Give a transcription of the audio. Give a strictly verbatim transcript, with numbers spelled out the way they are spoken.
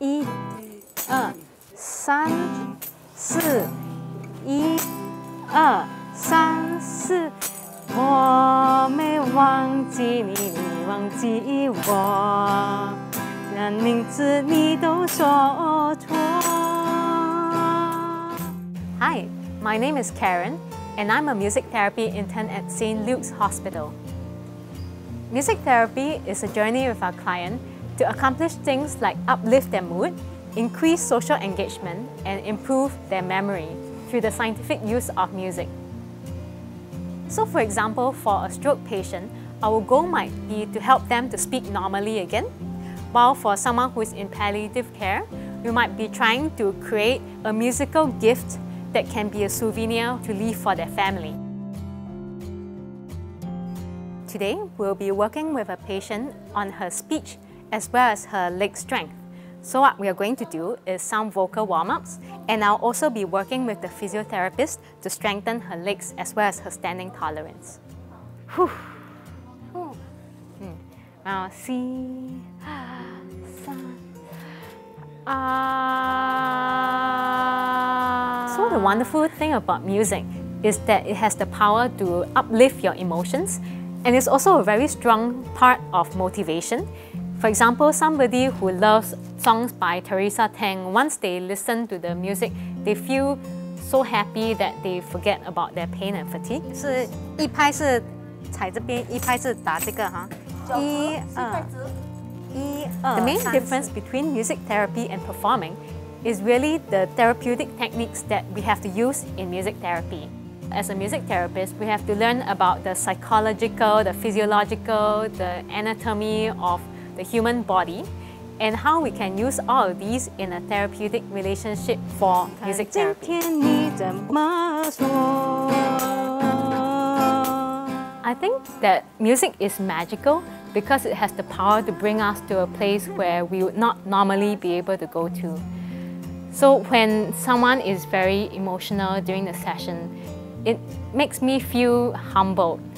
一、二、三、四，一、二、三、四。我没忘记你，你忘记我，连名字你都说错。Hi, my name is Karen, and I'm a music therapy intern at Saint Luke's Hospital. Music therapy is a journey with our client to accomplish things like uplift their mood, increase social engagement, and improve their memory through the scientific use of music. So for example, for a stroke patient, our goal might be to help them to speak normally again, while for someone who is in palliative care, we might be trying to create a musical gift that can be a souvenir to leave for their family. Today, we'll be working with a patient on her speech as well as her leg strength. So what we are going to do is some vocal warm-ups, and I'll also be working with the physiotherapist to strengthen her legs as well as her standing tolerance. Whew. Hmm. Now, si, sa, ah. So the wonderful thing about music is that it has the power to uplift your emotions, and it's also a very strong part of motivation. For example, somebody who loves songs by Teresa Teng, once they listen to the music, they feel so happy that they forget about their pain and fatigue. 是一拍是踩这边，一拍是打这个哈。一二一二。 The main difference between music therapy and performing is really the therapeutic techniques that we have to use in music therapy. As a music therapist, we have to learn about the psychological, the physiological, the anatomy of the human body, and how we can use all of these in a therapeutic relationship for music therapy. I think that music is magical because it has the power to bring us to a place where we would not normally be able to go to. So when someone is very emotional during the session, it makes me feel humbled